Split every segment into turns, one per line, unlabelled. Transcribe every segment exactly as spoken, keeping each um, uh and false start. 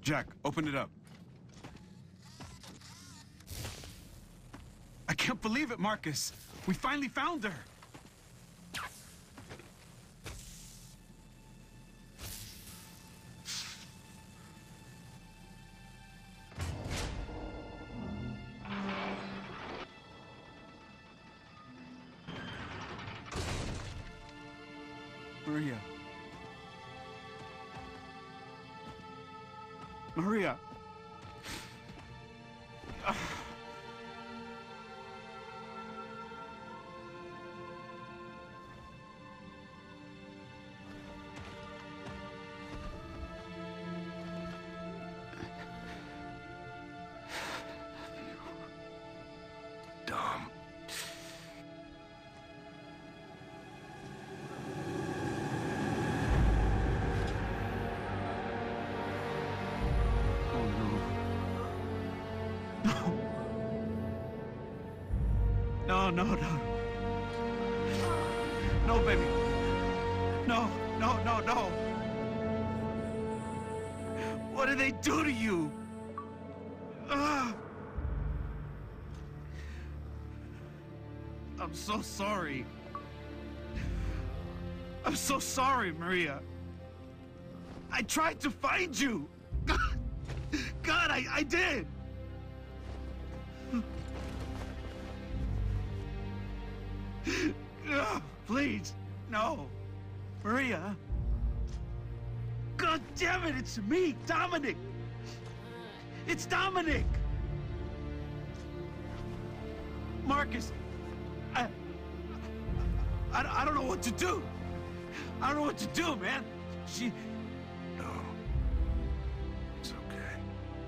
Jack, open it up. I can't believe it, Marcus. We finally found her. Maria. Maria.
Dumb.
Oh no. No. No, no, no. No, baby. No, no, no, no. What did they do to you? Ah. I'm so sorry. I'm so sorry, Maria. I tried to find you. God, I, I did. Ugh, please, no. Maria. God damn it, it's me, Dominic. It's Dominic. Marcus, I, I, I don't know what to do. I don't know what to do, man. She...
No. It's okay.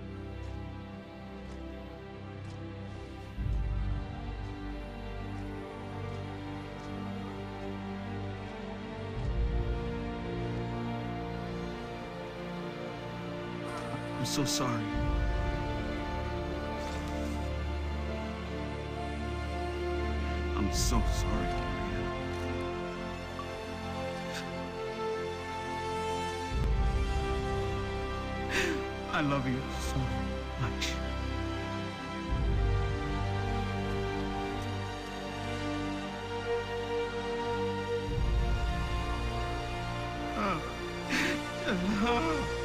I'm so sorry. I'm so sorry, Maria. I love you so much. Oh.